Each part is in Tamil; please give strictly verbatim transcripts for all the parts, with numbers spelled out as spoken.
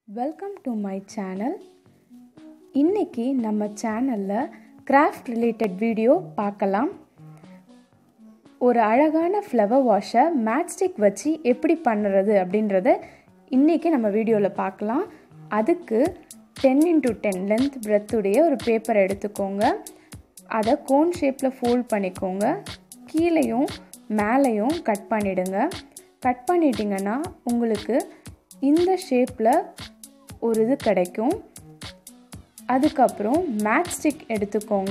Welcome to my channel. இன்றைக்கி நம்ம சேனலில் கிராஃப்ட் ரிலேட்டட் வீடியோ பார்க்கலாம். ஒரு அழகான ஃப்ளவர் வாஷை மேட் ஸ்டிக் வச்சு எப்படி பண்ணுறது அப்படின்றத இன்றைக்கி நம்ம வீடியோவில் பார்க்கலாம். அதுக்கு டென் இன்ட்டு டென் லென்த் பிரெத்துடைய ஒரு பேப்பரை எடுத்துக்கோங்க. அதை கோன் ஷேப்பில் ஃபோல்ட் பண்ணிக்கோங்க. கீழேயும் மேலேயும் கட் பண்ணிவிடுங்க. கட் பண்ணிட்டீங்கன்னா உங்களுக்கு இந்த ஷேப்பில் ஒரு இது கிடைக்கும். அதுக்கப்புறம் மேட் ஸ்டிக் எடுத்துக்கோங்க.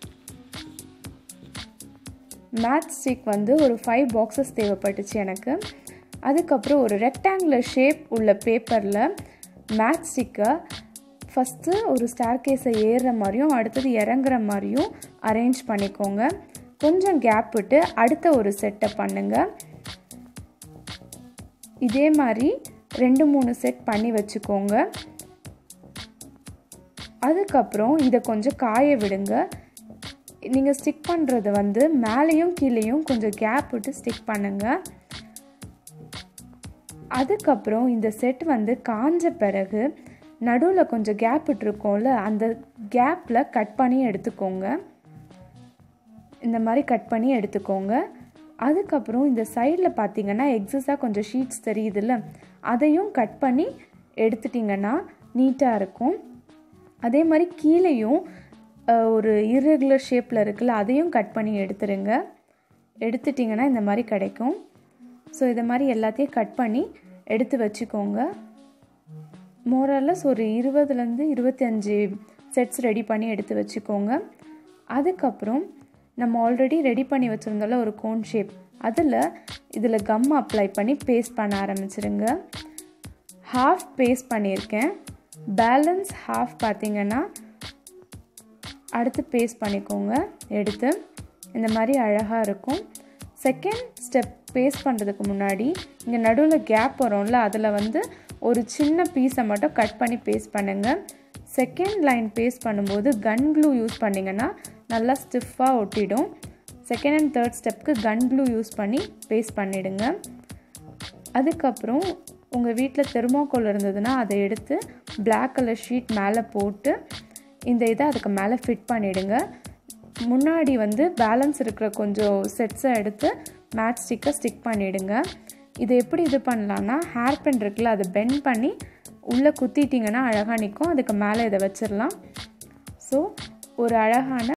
மேட் ஸ்டிக் வந்து ஒரு ஃபைவ் பாக்ஸஸ் தேவைப்பட்டுச்சு எனக்கு. அதுக்கப்புறம் ஒரு ரெக்டாங்குலர் ஷேப் உள்ள பேப்பரில் மேட் ஸ்டிக்கை ஃபஸ்ட்டு ஒரு ஸ்டேர்கேஸை ஏறுற மாதிரியும் அடுத்தது இறங்குற மாதிரியும் அரேஞ்ச் பண்ணிக்கோங்க. கொஞ்சம் கேப் விட்டு அடுத்த ஒரு செட்டை பண்ணுங்கள். இதே மாதிரி ரெண்டு மூணு செட் பண்ணி வச்சுக்கோங்க. அதுக்கப்புறம் இதை கொஞ்சம் காய விடுங்க. நீங்கள் ஸ்டிக் பண்ணுறது வந்து மேலேயும் கீழேயும் கொஞ்சம் கேப் விட்டு ஸ்டிக் பண்ணுங்கள். அதுக்கப்புறம் இந்த செட் வந்து காஞ்ச பிறகு நடுவில் கொஞ்சம் கேப் விட்டுருக்கோம்ல, அந்த கேப்பில் கட் பண்ணி எடுத்துக்கோங்க. இந்த மாதிரி கட் பண்ணி எடுத்துக்கோங்க. அதுக்கப்புறம் இந்த சைடில் பார்த்தீங்கன்னா எக்ஸஸாக கொஞ்சம் ஷீட்ஸ் தெரியுதுல்ல, அதையும் கட் பண்ணி எடுத்துட்டிங்கன்னா நீட்டாக இருக்கும். அதே மாதிரி கீழேயும் ஒரு இர்ரெகுலர் ஷேப்பில் இருக்குல்ல, அதையும் கட் பண்ணி எடுத்துருங்க. எடுத்துட்டிங்கன்னா இந்த மாதிரி கிடைக்கும். ஸோ இதை மாதிரி எல்லாத்தையும் கட் பண்ணி எடுத்து வச்சுக்கோங்க. மோரலஸ் ஒரு இருபதுலேருந்து இருபத்தி அஞ்சு செட்ஸ் ரெடி பண்ணி எடுத்து வச்சுக்கோங்க. அதுக்கப்புறம் நம்ம ஆல்ரெடி ரெடி பண்ணி வச்சுருந்தோம்ல ஒரு கோன் ஷேப், அதில் இதில் கம் அப்ளை பண்ணி பேஸ்ட் பண்ண ஆரம்பிச்சிருங்க. ஹாஃப் பேஸ்ட் பண்ணியிருக்கேன். பேலன்ஸ் ஹாஃப் பார்த்திங்கன்னா அடுத்து பேஸ்ட் பண்ணிக்கோங்க. எடுத்து இந்த மாதிரி அழகாக இருக்கும். செகண்ட் ஸ்டெப் பேஸ்ட் பண்ணுறதுக்கு முன்னாடி இங்கே நடுவில் கேப் வரும்ல, அதில் வந்து ஒரு சின்ன பீஸை மட்டும் கட் பண்ணி பேஸ்ட் பண்ணுங்கள். செகண்ட் லைன் பேஸ்ட் பண்ணும்போது கன் க்ளூ யூஸ் பண்ணிங்கன்னா நல்லா ஸ்டிஃபாக ஒட்டிடும். செகண்ட் அண்ட் தேர்ட் ஸ்டெப்புக்கு கன் க்ளூ யூஸ் பண்ணி பேஸ்ட் பண்ணிவிடுங்க. அதுக்கப்புறம் உங்கள் வீட்டில் தெர்மோகோல் இருந்ததுன்னா அதை எடுத்து பிளாக் கலர் ஷீட் மேலே போட்டு இந்த இதை அதுக்கு மேலே ஃபிட் பண்ணிவிடுங்க. முன்னாடி வந்து பேலன்ஸ் இருக்கிற கொஞ்சம் செட்ஸை எடுத்து மேட் ஸ்டிக்கை ஸ்டிக் பண்ணிவிடுங்க. இதை எப்படி இது பண்ணலான்னா, ஹேர் பென் இருக்குல்ல, அதை பெண்ட் பண்ணி உள்ளே குத்திட்டிங்கன்னா அழகாக நிற்கும். அதுக்கு மேலே இதை வச்சிடலாம். ஸோ ஒரு அழகான